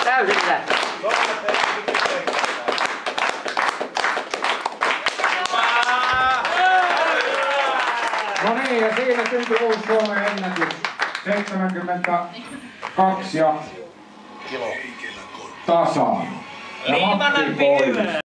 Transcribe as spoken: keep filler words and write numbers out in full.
Täysillä. No niin, ja siinä syntyi uusi Suomen ennätys. seitsemänkymmentäkaksi ja tasaan. Ja Matti pois.